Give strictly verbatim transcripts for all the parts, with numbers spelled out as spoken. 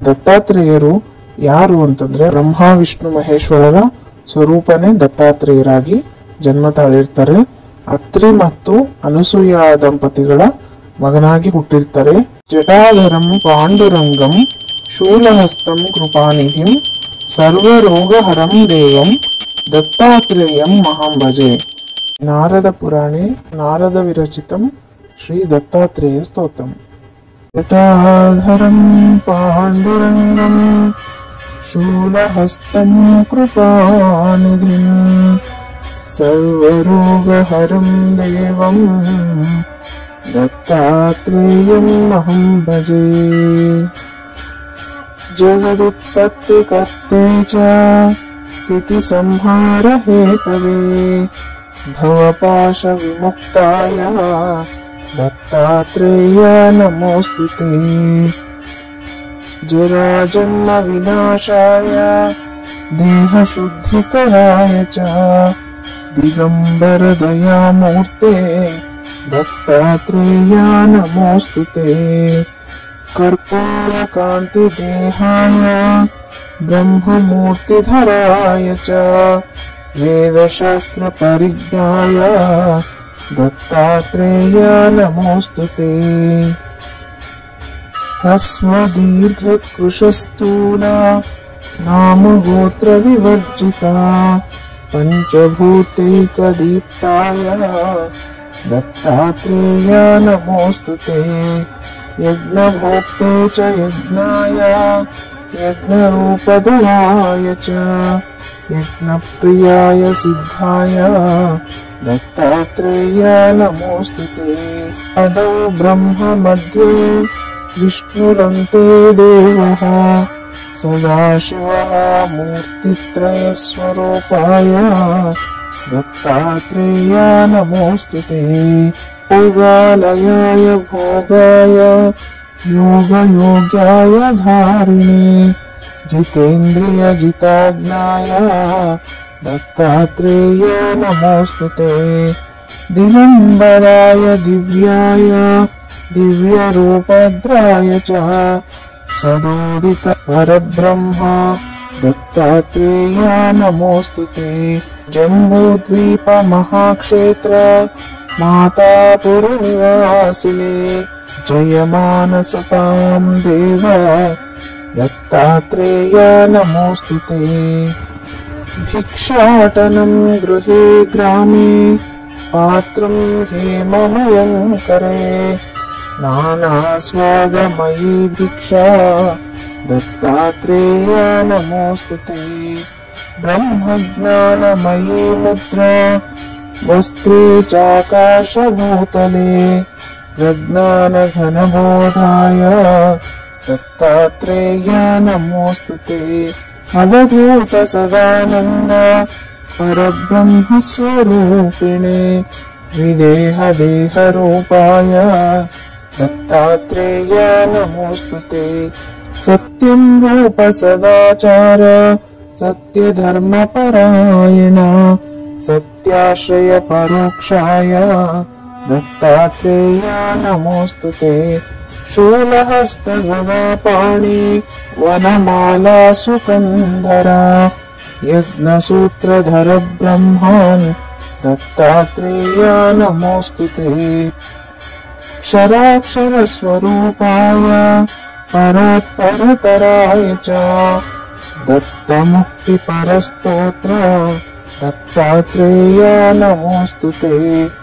ದತ್ತಾತ್ರೇಯರು ಯಾರು ಅಂತಂದ್ರೆ ಬ್ರಹ್ಮ ವಿಷ್ಣು ಮಹೇಶ್ವರರ ಸ್ವರೂಪನೇ ದತ್ತಾತ್ರೇಯರಾಗಿ ಜನ್ಮ ತಾಳಿರ್ತಾರೆ. ಅತ್ರಿ ಮತ್ತು ಅನಸೂಯ ದಂಪತಿಗಳ ಮಗನಾಗಿ ಹುಟ್ಟಿರ್ತಾರೆ. ಜಟಾಧರಂ ಪಾಂಡುರಂಗಂ ಶೂಲಹಸ್ತಂ ಕೃಪಾನಿಧಿಂ ಸರ್ವರೋಗಹರಂ ದೇವಂ ದತ್ತಾತ್ರೇಯಂ ಮಹಾಂ ಭಜೆ. ನಾರದ ಪುರಾಣೆ ನಾರದ ವಿರಚಿತಂ ಶ್ರೀ ದತ್ತಾತ್ರೇಯ ಸ್ತೋತ್ರಂ. ಜಟಾಧರಂ ಪಾಂಡುರಂಗಂ ಶೂಲಹಸ್ತಂ ಕೃಪಾನಿಧಿಂ ಸರ್ವರೋಗಹರಂ ದೇವಂ ದತ್ತಾತ್ರೇಯಂ ಮಹಂ ಭಜೆ. ಜಗದುತ್ಪತ್ತಿಕರ್ತೆ ಚ ಸ್ಥಿತಿ ಸಂಹಾರ ಹೇತವೇ ಭವಪಾಶ ವಿಮುಕ್ತಾಯ ದತ್ತಾತ್ರೇಯ ನಮೋಸ್ತುತೆ. ಜರಾಜನ್ಮ ವಿನಾಶಾಯ ದೇಹ ಶುದ್ಧಿಕರಾಯ ಚ ದಿಗಂಬರ ದಯಾಮೂರ್ತೆ ದತ್ತಾತ್ರೇಯ ನಮೋಸ್ತುತೆ. ಕರ್ಪೂರ ಕಾಂತಿ ದೇಹಾಯ ಬ್ರಹ್ಮಮೂರ್ತಿಧರಾಯ ಚ ವೇದಶಾಸ್ತ್ರ ಪರಿಜ್ಞಾಯ ದತ್ತಾತ್ರೇಯ ನಮೋಸ್ತುತೆ. ಹ್ರಸ್ವದೀರ್ಘಕೃಶಸ್ಥೂಲ ನಾಮಗೋತ್ರ ವಿವರ್ಜಿತ ಪಂಚಭೂತೈಕದೀಪ್ತಾಯ ದತ್ತಾತ್ರೇಯ ನಮೋಸ್ತುತೆ. ಯಜ್ಞಭೋಕ್ತೆ ಚ ಯಜ್ಞಾಯ ಯಜ್ಞರೂಪಧರಾಯ ಚ ಯಜ್ಞಪ್ರಿಯಾಯ ಸಿದ್ಧಾಯ ದತ್ತಾತ್ರೇಯ ನಮೋಸ್ತುತೆ. ಅದೌ ಬ್ರಹ್ಮ ಮಧ್ಯೆ ವಿಷ್ಣುರಂತೆ ದೇವಃ ಸದಾಶಿವಃ ಮೂರ್ತಿತ್ರಯ ಸ್ವರೂಪಾಯ ದತ್ತಾತ್ರೇಯ ನಮೋಸ್ತುತೆ. ಭೋಗಾಲಯಾಯ ಭೋಗಾಯ ಯೋಗಯೋಗ್ಯಾಯ ಧಾರಿಣಿ ಜಿತೇಂದ್ರಿಯ ಜಿತಾಜ್ಞಾಯ ದತ್ತಾತ್ರೇಯ ನಮೋಸ್ತುತೆ. ದಿಗಂಬರಾಯ ದಿವ್ಯಾಯ ದಿವ್ಯರೂಪದ್ರಾಯ ಚ ಸದೋದಿತ ಪರಬ್ರಹ್ಮ ದತ್ತಾತ್ರೇಯ ನಮೋಸ್ತುತೆ. ಜಂಬೂದ್ವೀಪ ಮಹಾಕ್ಷೇತ್ರ ಮಾತಾಪುರ ನಿವಾಸಿನೇ ಜಯಮಾನಸತಾಂ ದೇವ ದತ್ತಾತ್ರೇಯ ನಮೋಸ್ತುತೆ. ಭಿಕ್ಷಾಟನಂ ಗೃಹೇ ಗ್ರಾಮೇ ಪಾತ್ರಂ ಹೇಮಮಯಂ ಕರೆ ನಾನಾಸ್ವಾದಮಯೀ ಭಿಕ್ಷಾ ದತ್ತಾತ್ರೇಯ ನಮೋಸ್ತುತೆ. ಬ್ರಹ್ಮಜ್ಞಾನಮಯೀ ಮುದ್ರಾ ವಸ್ತ್ರೇ ಚಾಕಾಶಭೂತಲೆ ಪ್ರಜ್ಞಾನಘನಬೋಧಾಯ ದತ್ತಾತ್ರೇಯ ನಮೋಸ್ತುತೆ. ಅವಧೂತ ಸದಾನಂದ ಪರಬ್ರಹ್ಮ ಸ್ವರೂಪಿಣೆ ವಿದೇಹ ದೇಹ ರೂಪಾಯ ದತ್ತಾತ್ರೇಯ ನಮೋಸ್ತುತೆ. ಸತ್ಯಂ ರೂಪ ಸದಾಚಾರ ಸತ್ಯಧರ್ಮ ಪರಾಯಣ ಸತ್ಯಾಶ್ರಯ ಪರೋಕ್ಷಾಯ ದತ್ತಾತ್ರೇಯ ನಮೋಸ್ತುತೆ. ಶೂಲಹಸ್ತ ಗದಾಪಾಣಿ ವನಮಾಲಾ ಸುಕಂಧರ ಯಜ್ಞಸೂತ್ರಧರ ಬ್ರಹ್ಮಾನ್ ದತ್ತಾತ್ರೇಯ ನಮೋಸ್ತುತೆ. ಕ್ಷರಾಕ್ಷರ ಸ್ವರೂಪಾಯ ಪರಾತ್ಪರತರಾಯ ಚ ದತ್ತಮುಕ್ತಿ ಪರಸ್ತೋತ್ರ ದತ್ತಾತ್ರೇಯ ನಮೋಸ್ತುತೆ.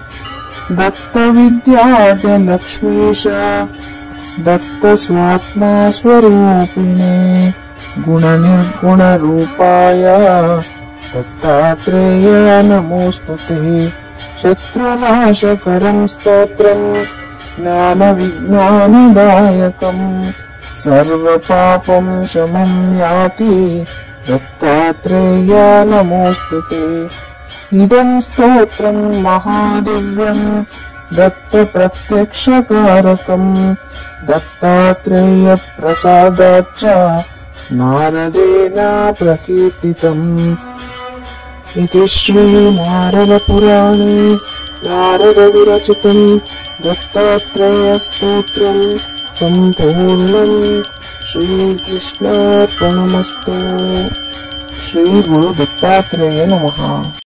ದತ್ತವಿದ್ಯಾದ ಲಕ್ಷ್ಮೀಶ ದತ್ತ ಸ್ವಾತ್ಮ ಸ್ವರೂಪಿಣೆ ಗುಣ ನಿರ್ಗುಣ ರೂಪಾಯ ದತ್ತಾತ್ರೇಯ ನಮೋಸ್ತುತೆ. ಶತ್ರುನಾಶಕರಂ ಸ್ತೋತ್ರಂ ಜ್ಞಾನ ವಿಜ್ಞಾನದಾಯಕಂ ಸರ್ವ ಪಾಪಂ ಶಮಂ ಯಾತಿ ದತ್ತಾತ್ರೇಯ ನಮೋಸ್ತುತೆ. ಇದಂ ಸ್ತೋತ್ರಂ ಮಹಾದಿವ್ಯಂ ದತ್ತ ಪ್ರತ್ಯಕ್ಷಕಾರಕಂ ದತ್ತಾತ್ರೇಯ ಪ್ರಸಾದಾಚ್ಚ ನಾರದೇನ ಪ್ರಕೀರ್ತಿತಂ. इति श्री नारद पुराणे नारद विरचितं दत्तात्रेय स्तोत्रम् सम्पूर्णम्। श्रीकृष्णार्पणमस्तु। श्री गुरु दत्तात्रेय नमः।